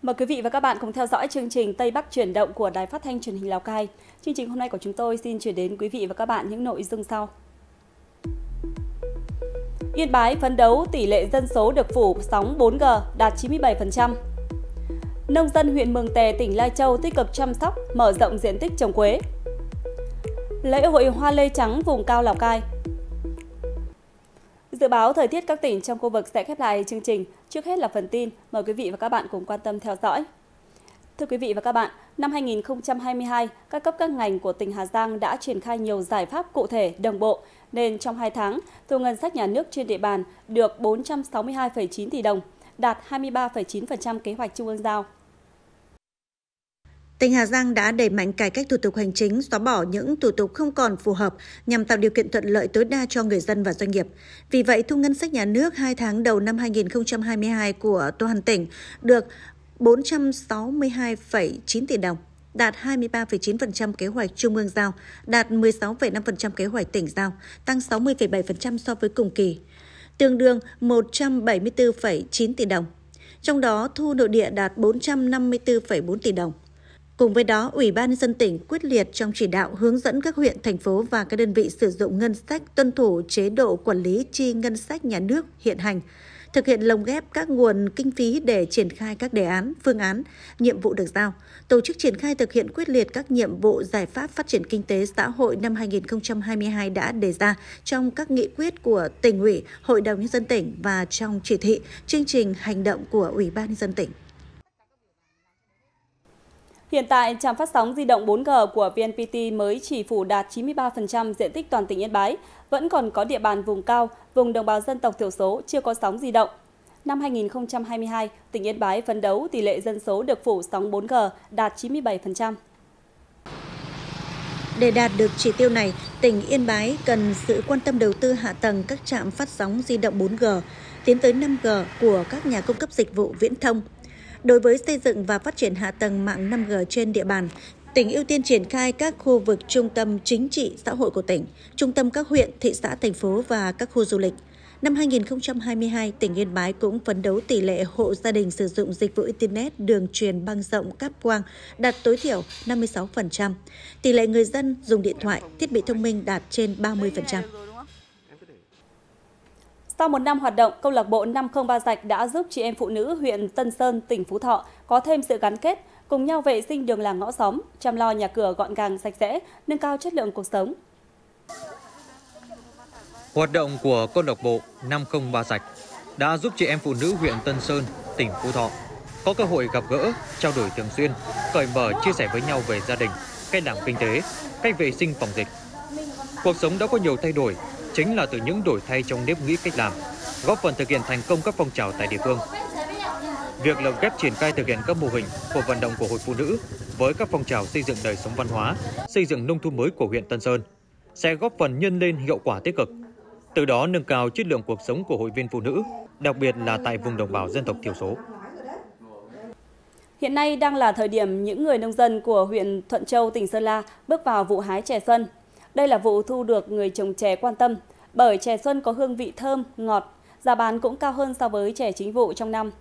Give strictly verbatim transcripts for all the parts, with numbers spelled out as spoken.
Mời quý vị và các bạn cùng theo dõi chương trình Tây Bắc chuyển động của Đài Phát thanh Truyền hình Lào Cai. Chương trình hôm nay của chúng tôi xin chuyển đến quý vị và các bạn những nội dung sau. Yên Bái phấn đấu tỷ lệ dân số được phủ sóng bốn G đạt chín mươi bảy phần trăm. Nông dân huyện Mường Tè, tỉnh Lai Châu tích cực chăm sóc, mở rộng diện tích trồng quế. Lễ hội hoa lê trắng vùng cao Lào Cai. Dự báo thời tiết các tỉnh trong khu vực sẽ khép lại chương trình. Trước hết là phần tin, mời quý vị và các bạn cùng quan tâm theo dõi. Thưa quý vị và các bạn, năm hai nghìn không trăm hai mươi hai, các cấp các ngành của tỉnh Hà Giang đã triển khai nhiều giải pháp cụ thể, đồng bộ, nên trong hai tháng, thu ngân sách nhà nước trên địa bàn được bốn trăm sáu mươi hai phẩy chín tỷ đồng, đạt hai mươi ba phẩy chín phần trăm kế hoạch Trung ương giao. Tỉnh Hà Giang đã đẩy mạnh cải cách thủ tục hành chính, xóa bỏ những thủ tục không còn phù hợp nhằm tạo điều kiện thuận lợi tối đa cho người dân và doanh nghiệp. Vì vậy, thu ngân sách nhà nước hai tháng đầu năm hai nghìn không trăm hai mươi hai của toàn tỉnh được bốn trăm sáu mươi hai phẩy chín tỷ đồng, đạt hai mươi ba phẩy chín phần trăm kế hoạch Trung ương giao, đạt mười sáu phẩy năm phần trăm kế hoạch tỉnh giao, tăng sáu mươi phẩy bảy phần trăm so với cùng kỳ, tương đương một trăm bảy mươi tư phẩy chín tỷ đồng. Trong đó, thu nội địa đạt bốn trăm năm mươi tư phẩy bốn tỷ đồng. Cùng với đó, Ủy ban nhân dân tỉnh quyết liệt trong chỉ đạo hướng dẫn các huyện, thành phố và các đơn vị sử dụng ngân sách tuân thủ chế độ quản lý chi ngân sách nhà nước hiện hành, thực hiện lồng ghép các nguồn kinh phí để triển khai các đề án, phương án, nhiệm vụ được giao, tổ chức triển khai thực hiện quyết liệt các nhiệm vụ giải pháp phát triển kinh tế xã hội năm hai nghìn không trăm hai mươi hai đã đề ra trong các nghị quyết của Tỉnh ủy, Hội đồng nhân dân tỉnh và trong chỉ thị, chương trình hành động của Ủy ban nhân dân tỉnh. Hiện tại, trạm phát sóng di động bốn G của vê en pê tê mới chỉ phủ đạt chín mươi ba phần trăm diện tích toàn tỉnh Yên Bái, vẫn còn có địa bàn vùng cao, vùng đồng bào dân tộc thiểu số chưa có sóng di động. Năm hai nghìn không trăm hai mươi hai, tỉnh Yên Bái phấn đấu tỷ lệ dân số được phủ sóng bốn G đạt chín mươi bảy phần trăm. Để đạt được chỉ tiêu này, tỉnh Yên Bái cần sự quan tâm đầu tư hạ tầng các trạm phát sóng di động bốn G, tiến tới năm G của các nhà cung cấp dịch vụ viễn thông. Đối với xây dựng và phát triển hạ tầng mạng năm G trên địa bàn, tỉnh ưu tiên triển khai các khu vực trung tâm chính trị xã hội của tỉnh, trung tâm các huyện, thị xã, thành phố và các khu du lịch. Năm hai nghìn không trăm hai mươi hai, tỉnh Yên Bái cũng phấn đấu tỷ lệ hộ gia đình sử dụng dịch vụ Internet đường truyền băng rộng cáp quang đạt tối thiểu năm mươi sáu phần trăm, tỷ lệ người dân dùng điện thoại, thiết bị thông minh đạt trên ba mươi phần trăm. Sau một năm hoạt động, câu lạc bộ năm không ba Rạch đã giúp chị em phụ nữ huyện Tân Sơn, tỉnh Phú Thọ có thêm sự gắn kết, cùng nhau vệ sinh đường làng ngõ xóm, chăm lo nhà cửa gọn gàng sạch sẽ, nâng cao chất lượng cuộc sống. Hoạt động của câu lạc bộ năm không ba Rạch đã giúp chị em phụ nữ huyện Tân Sơn, tỉnh Phú Thọ có cơ hội gặp gỡ, trao đổi thường xuyên, cởi mở chia sẻ với nhau về gia đình, cách làm kinh tế, cách vệ sinh phòng dịch. Cuộc sống đã có nhiều thay đổi, chính là từ những đổi thay trong nếp nghĩ cách làm, góp phần thực hiện thành công các phong trào tại địa phương. Việc lồng ghép triển khai thực hiện các mô hình của vận động của Hội Phụ Nữ với các phong trào xây dựng đời sống văn hóa, xây dựng nông thôn mới của huyện Tân Sơn sẽ góp phần nhân lên hiệu quả tích cực, từ đó nâng cao chất lượng cuộc sống của hội viên phụ nữ, đặc biệt là tại vùng đồng bào dân tộc thiểu số. Hiện nay đang là thời điểm những người nông dân của huyện Thuận Châu, tỉnh Sơn La bước vào vụ hái chè xuân. Đây là vụ thu được người trồng chè quan tâm, bởi chè xuân có hương vị thơm, ngọt, giá bán cũng cao hơn so với chè chính vụ trong năm.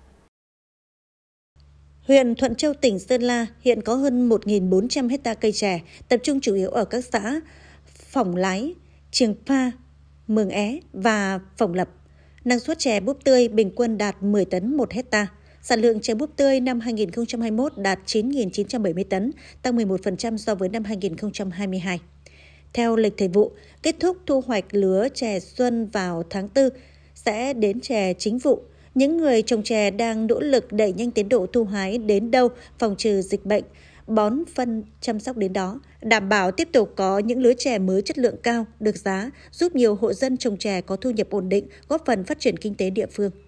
Huyện Thuận Châu, tỉnh Sơn La hiện có hơn một nghìn bốn trăm hecta cây chè, tập trung chủ yếu ở các xã Phỏng Lái, Triềng Pha, Mường É và Phổng Lập. Năng suất chè búp tươi bình quân đạt mười tấn một hecta. Sản lượng chè búp tươi năm hai nghìn không trăm hai mươi mốt đạt chín nghìn chín trăm bảy mươi tấn, tăng mười một phần trăm so với năm hai nghìn không trăm hai mươi hai. Theo lịch thời vụ, kết thúc thu hoạch lứa chè xuân vào tháng tư, sẽ đến chè chính vụ. Những người trồng chè đang nỗ lực đẩy nhanh tiến độ thu hái đến đâu, phòng trừ dịch bệnh, bón phân chăm sóc đến đó, đảm bảo tiếp tục có những lứa chè mới chất lượng cao, được giá, giúp nhiều hộ dân trồng chè có thu nhập ổn định, góp phần phát triển kinh tế địa phương.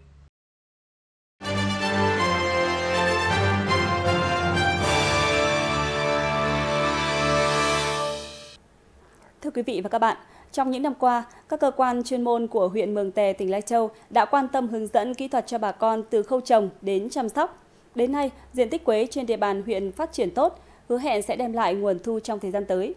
Thưa quý vị và các bạn, trong những năm qua, các cơ quan chuyên môn của huyện Mường Tè, tỉnh Lai Châu đã quan tâm hướng dẫn kỹ thuật cho bà con từ khâu trồng đến chăm sóc. Đến nay, diện tích quế trên địa bàn huyện phát triển tốt, hứa hẹn sẽ đem lại nguồn thu trong thời gian tới.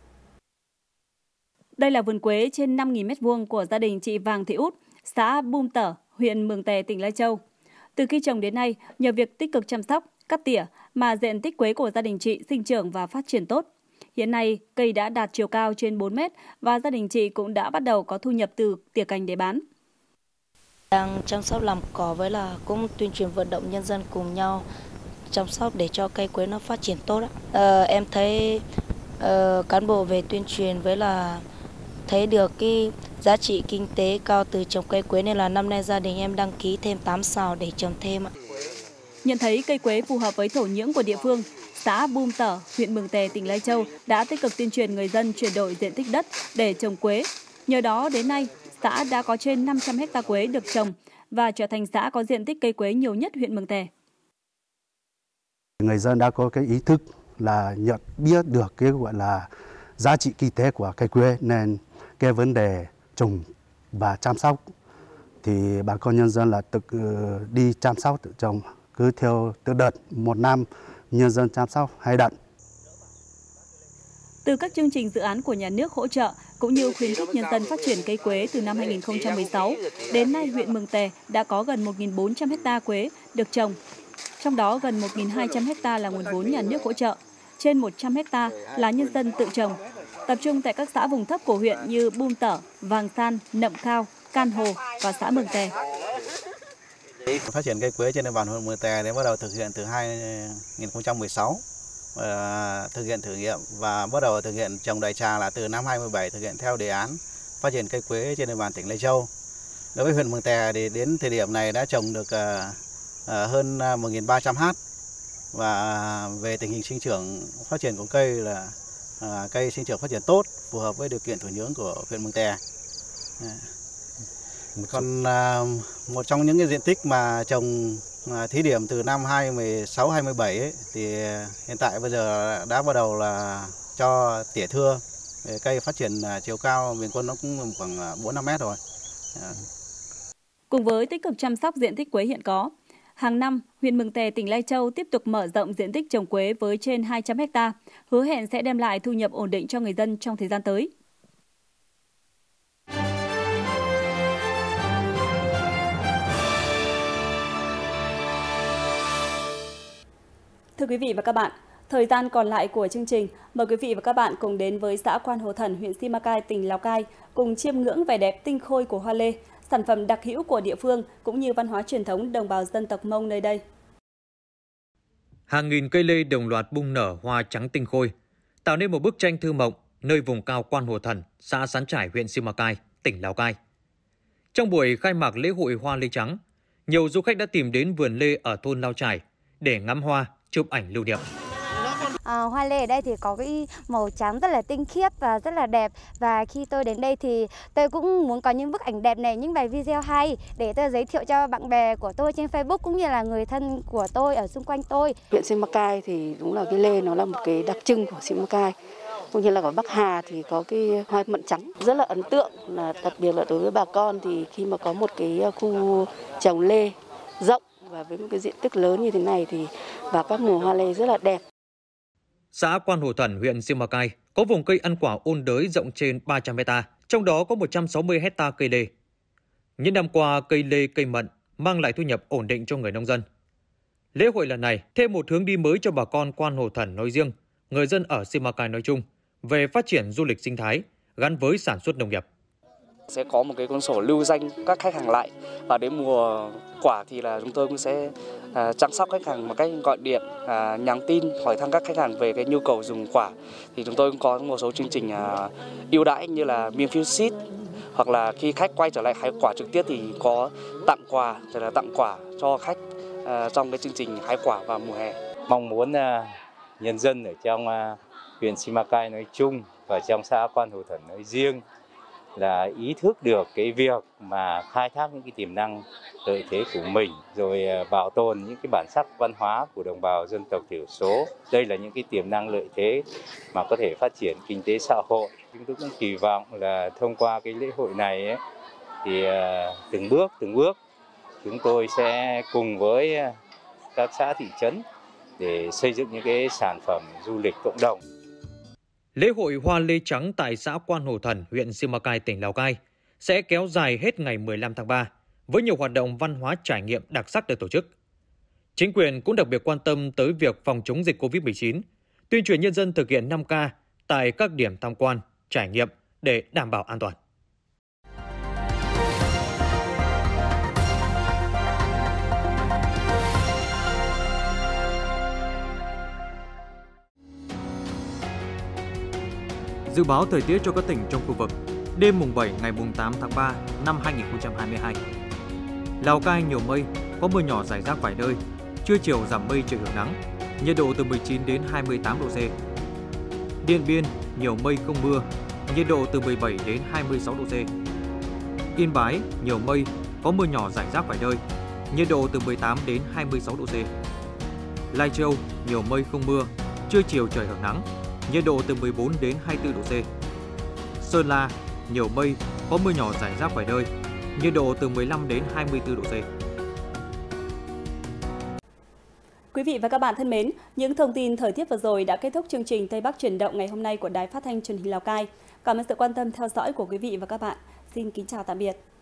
Đây là vườn quế trên năm nghìn mét vuông của gia đình chị Vàng Thị Út, xã Bum Tở, huyện Mường Tè, tỉnh Lai Châu. Từ khi trồng đến nay, nhờ việc tích cực chăm sóc, cắt tỉa mà diện tích quế của gia đình chị sinh trưởng và phát triển tốt. Hiện nay, cây đã đạt chiều cao trên bốn mét và gia đình chị cũng đã bắt đầu có thu nhập từ tỉa cành để bán. Đang chăm sóc làm cỏ với là cũng tuyên truyền vận động nhân dân cùng nhau chăm sóc để cho cây quế nó phát triển tốt. À, em thấy uh, cán bộ về tuyên truyền với là thấy được cái giá trị kinh tế cao từ trồng cây quế nên là năm nay gia đình em đăng ký thêm tám sào để trồng thêm. Nhận thấy cây quế phù hợp với thổ nhưỡng của địa phương, xã Bum Tở, huyện Mường Tè, tỉnh Lai Châu đã tích cực tuyên truyền người dân chuyển đổi diện tích đất để trồng quế. Nhờ đó đến nay, xã đã có trên năm trăm héc ta quế được trồng và trở thành xã có diện tích cây quế nhiều nhất huyện Mường Tè. Người dân đã có cái ý thức là nhận biết được cái gọi là giá trị kinh tế của cây quế nên cái vấn đề trồng và chăm sóc thì bà con nhân dân là tự đi chăm sóc tự trồng, cứ theo từ đợt một năm nhân dân chăm sóc hai đợt. Từ các chương trình dự án của nhà nước hỗ trợ cũng như khuyến khích nhân dân phát triển cây quế từ năm hai nghìn không trăm mười sáu, đến nay huyện Mường Tè đã có gần một nghìn bốn trăm héc ta quế được trồng. Trong đó gần một nghìn hai trăm héc ta là nguồn vốn nhà nước hỗ trợ, trên một trăm héc ta là nhân dân tự trồng, tập trung tại các xã vùng thấp của huyện như Bum Tở, Vàng San, Nậm Khao, Can Hồ và xã Mường Tè. Phát triển cây quế trên địa bàn huyện Mường Tè để bắt đầu thực hiện từ hai nghìn không trăm mười sáu, và thực hiện thử nghiệm và bắt đầu thực hiện trồng đại trà là từ năm hai nghìn không trăm mười bảy thực hiện theo đề án phát triển cây quế trên địa bàn tỉnh Lai Châu. Đối với huyện Mường Tè thì đến thời điểm này đã trồng được hơn một nghìn ba trăm héc, và về tình hình sinh trưởng phát triển của cây là cây sinh trưởng phát triển tốt, phù hợp với điều kiện thổ nhưỡng của huyện Mường Tè. Còn một trong những cái diện tích mà trồng thí điểm từ năm hai nghìn không trăm mười sáu hai nghìn không trăm mười bảy ấy, thì hiện tại bây giờ đã bắt đầu là cho tỉa thưa. Cây phát triển chiều cao bình quân nó cũng khoảng bốn năm mét rồi. Cùng với tích cực chăm sóc diện tích quế hiện có, hàng năm huyện Mường Tè, tỉnh Lai Châu tiếp tục mở rộng diện tích trồng quế với trên hai trăm héc ta, hứa hẹn sẽ đem lại thu nhập ổn định cho người dân trong thời gian tới. Thưa quý vị và các bạn, thời gian còn lại của chương trình, mời quý vị và các bạn cùng đến với xã Quan Hồ Thần, huyện Simacai, tỉnh Lào Cai, cùng chiêm ngưỡng vẻ đẹp tinh khôi của hoa lê, sản phẩm đặc hữu của địa phương cũng như văn hóa truyền thống đồng bào dân tộc Mông nơi đây. Hàng nghìn cây lê đồng loạt bung nở hoa trắng tinh khôi, tạo nên một bức tranh thơ mộng nơi vùng cao Quan Hồ Thần, xã Sán Trải, huyện Simacai, tỉnh Lào Cai. Trong buổi khai mạc lễ hội hoa lê trắng, nhiều du khách đã tìm đến vườn lê ở thôn Lao Trải để ngắm hoa, chụp ảnh lưu niệm. À, hoa lê ở đây thì có cái màu trắng rất là tinh khiết và rất là đẹp, và khi tôi đến đây thì tôi cũng muốn có những bức ảnh đẹp này, những bài video hay để tôi giới thiệu cho bạn bè của tôi trên Facebook cũng như là người thân của tôi ở xung quanh tôi. Huyện Simacai thì đúng là cái lê nó là một cái đặc trưng của Simacai, cũng như là ở Bắc Hà thì có cái hoa mận trắng rất là ấn tượng, là đặc biệt là đối với bà con thì khi mà có một cái khu trồng lê rộng và với một cái diện tích lớn như thế này thì vào các mùa hoa lê rất là đẹp. Xã Quan Hồ Thần, huyện Simacai có vùng cây ăn quả ôn đới rộng trên ba trăm héc ta, trong đó có một trăm sáu mươi héc ta cây lê. Những năm qua, cây lê, cây mận mang lại thu nhập ổn định cho người nông dân. Lễ hội lần này thêm một hướng đi mới cho bà con Quan Hồ Thần nói riêng, người dân ở Simacai nói chung về phát triển du lịch sinh thái gắn với sản xuất nông nghiệp. Sẽ có một cái cuốn sổ lưu danh các khách hàng lại, và đến mùa quả thì là chúng tôi cũng sẽ à, chăm sóc khách hàng một cách gọi điện, à, nhắn tin hỏi thăm các khách hàng về cái nhu cầu dùng quả. Thì chúng tôi cũng có một số chương trình à, ưu đãi như là miễn phí ship, hoặc là khi khách quay trở lại hái quả trực tiếp thì có tặng quà, rồi là tặng quả cho khách à, trong cái chương trình hái quả vào mùa hè. Mong muốn à, nhân dân ở trong à, huyện Simacai nói chung và trong xã Quan Hồ Thần nói riêng là ý thức được cái việc mà khai thác những cái tiềm năng lợi thế của mình, rồi bảo tồn những cái bản sắc văn hóa của đồng bào dân tộc thiểu số. Đây là những cái tiềm năng lợi thế mà có thể phát triển kinh tế xã hội. Chúng tôi cũng kỳ vọng là thông qua cái lễ hội này ấy, thì từng bước từng bước chúng tôi sẽ cùng với các xã thị trấn để xây dựng những cái sản phẩm du lịch cộng đồng. Lễ hội hoa lê trắng tại xã Quan Hồ Thần, huyện Simacai, tỉnh Lào Cai sẽ kéo dài hết ngày mười lăm tháng ba với nhiều hoạt động văn hóa trải nghiệm đặc sắc được tổ chức. Chính quyền cũng đặc biệt quan tâm tới việc phòng chống dịch Covid mười chín, tuyên truyền nhân dân thực hiện năm K tại các điểm tham quan, trải nghiệm để đảm bảo an toàn. Dự báo thời tiết cho các tỉnh trong khu vực. Đêm mùng bảy ngày mùng tám tháng ba năm hai nghìn không trăm hai mươi hai. Lào Cai nhiều mây, có mưa nhỏ rải rác vài nơi. Trưa chiều giảm mây trời hưởng nắng, nhiệt độ từ mười chín đến hai mươi tám độ C. Điện Biên nhiều mây không mưa, nhiệt độ từ mười bảy đến hai mươi sáu độ C. Yên Bái nhiều mây, có mưa nhỏ rải rác vài nơi, nhiệt độ từ mười tám đến hai mươi sáu độ C. Lai Châu nhiều mây không mưa, trưa chiều trời hưởng nắng, nhiệt độ từ mười bốn đến hai mươi tư độ C. Sơn La nhiều mây, có mưa nhỏ rải rác vài nơi, nhiệt độ từ mười lăm đến hai mươi tư độ C. Quý vị và các bạn thân mến, những thông tin thời tiết vừa rồi đã kết thúc chương trình Tây Bắc chuyển động ngày hôm nay của Đài Phát thanh Truyền hình Lào Cai. Cảm ơn sự quan tâm theo dõi của quý vị và các bạn. Xin kính chào tạm biệt.